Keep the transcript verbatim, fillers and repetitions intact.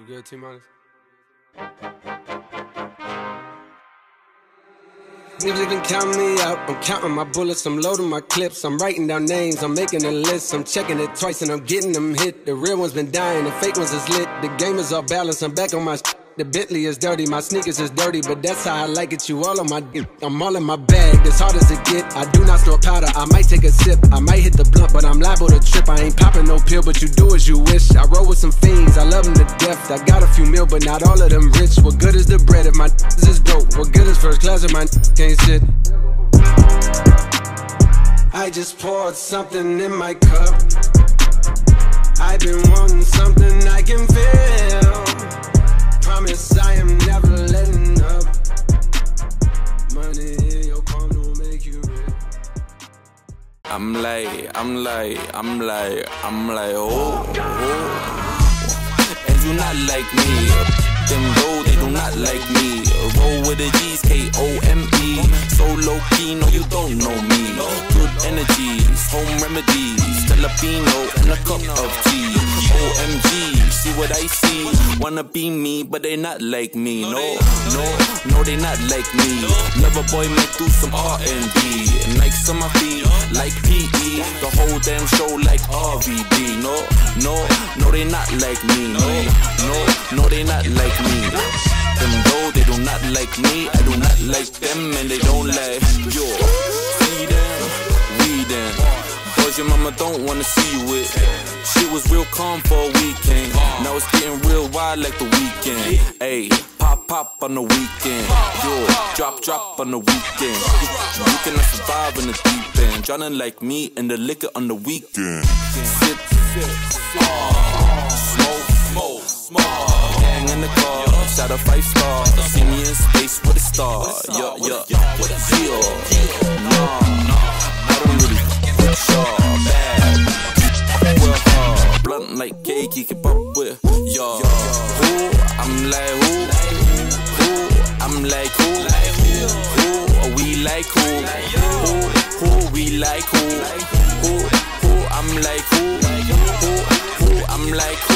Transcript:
You good, T-minus? Niggas can count me out, I'm counting my bullets, I'm loading my clips, I'm writing down names, I'm making a list, I'm checking it twice and I'm getting them hit. The real ones been dying, the fake ones is lit, the game is off balance, I'm back on my sh the Bentley is dirty, my sneakers is dirty, but that's how I like it, you all on my dick. I'm all in my bag, as hard as it get, I do not store powder, I might take a sip, I might hit the blunt, but I'm liable to trip, I ain't popping no pill, but you do as you wish. I roll with some fiends, I love them to death, I got a few mil, but not all of them rich. What good is the bread if my is broke? What good is first class if my can't sit? I just poured something in my cup, I've been wanting something I can feel. Promise I am never letting up. Money in your palm don't make you real. I'm like, I'm like, I'm like, I'm like, oh, oh. And do not like me. Them roll, they do not like me. Roll with the G's, K O M E. So low key, no, you don't know me. Good energies, home remedies, Filipino and a cup of tea. O M G, see what I see. Wanna be me, but they not like me. No, no, no, they not like me. Loverboy might do some R and B. Nikes on my feet, like P E. The whole damn show like R V D. No, no, no, they not like me. No, no, no, they not like me. Them though, they do not like me. I do not like them and they don't like yo. See them, we them. Boys your mama don't wanna see you with. She was real calm for a weekend. Now it's getting real wild like the weekend. Ayy, pop pop on the weekend. Yo, drop drop on the weekend. You cannot survive in the deep end. Drowning like me in the liquor on the weekend. Sip, sip, smoke, smoke, smoke. Gang in the car, shout out five star. See me in space with a star. Yeah, yeah, what a deal. Nah, I don't really with y'all. Bad, well hard. Blunt like cake, you keep up with y'all. Who? I'm like who? Who? I'm like who? Who? Are we like who? Who? Who? We like who? Who? Who? I'm like who? Who? Who? I'm like who?